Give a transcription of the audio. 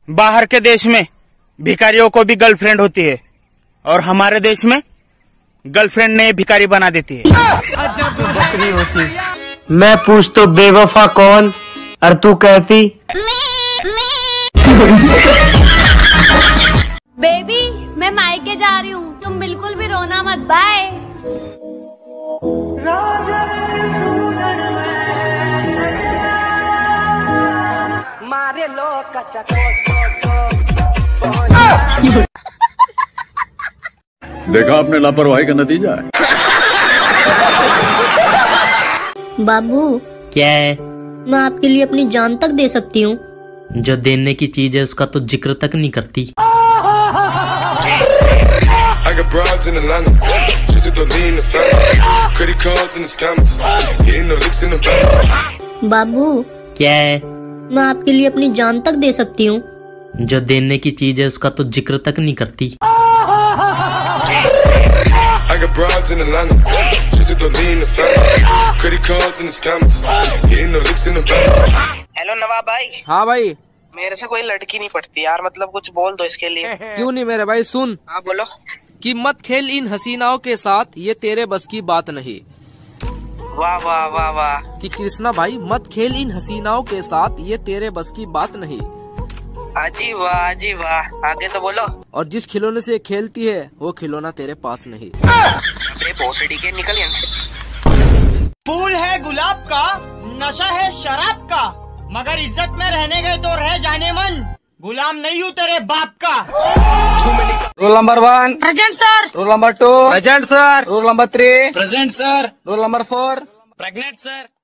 बाहर के देश में भिखारियों को भी गर्लफ्रेंड होती है और हमारे देश में गर्लफ्रेंड ने भिखारी बना देती है। बकरी होती। मैं पूछ तो बेवफा कौन और तू कहती। बेबी मैं मायके जा रही हूँ, तुम बिल्कुल भी रोना मत। बाय। मारे लोग देखा आपने लापरवाही का नतीजा है। बाबू क्या है? मैं आपके लिए अपनी जान तक दे सकती हूँ। जो देने की चीज है उसका तो जिक्र तक नहीं करती। बाबू क्या है? मैं आपके लिए अपनी जान तक दे सकती हूँ। जो देने की चीज है उसका तो जिक्र तक नहीं करती। हेलो नवाब भाई। हाँ भाई। मेरे से कोई लड़की नहीं पटती यार, मतलब कुछ बोल दो इसके लिए। क्यों नहीं मेरे भाई, सुन। हाँ बोलो। कि मत खेल इन हसीनाओं के साथ, ये तेरे बस की बात नहीं। वाह वाह वाह वाह। कि कृष्णा भाई मत खेल इन हसीनाओं के साथ, ये तेरे बस की बात नहीं। अजी वाह अजी वाह। आगे तो बोलो। और जिस खिलौने से खेलती है वो खिलौना तेरे पास नहीं। अरे भोसड़ी के निकल यहाँ से। फूल है गुलाब का, नशा है शराब का, मगर इज्जत में रहने गए तो रह जाने मन। गुलाम नहीं हूँ तेरे बाप का। Roll number 1 present sir. Roll number 2 present sir. Roll number 3 present sir. Roll number 4 pregnant sir.